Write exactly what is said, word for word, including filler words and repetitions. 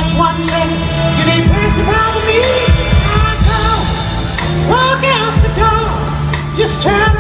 just one second. You need to bother me. I go, walk out the door, just turn